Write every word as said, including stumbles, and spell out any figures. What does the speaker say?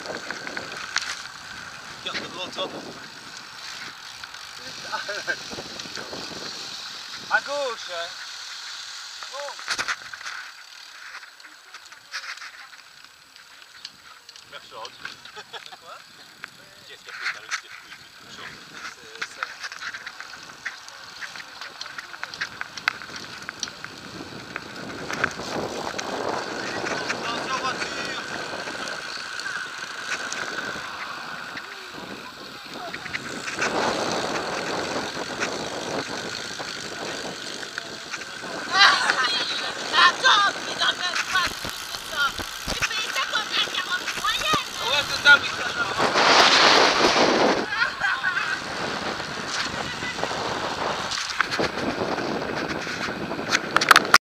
Regarde devant toi. À gauche, hein. Bon. Merchant. Quoi? Qu'est-ce qu'il a fait dans le circuit? C'est ça. Attention voiture! Attends, mais dans le même pas, c'est ça. Tu fais ça comme un quarante moyenne. Ouais, c'est ça, oui, ça.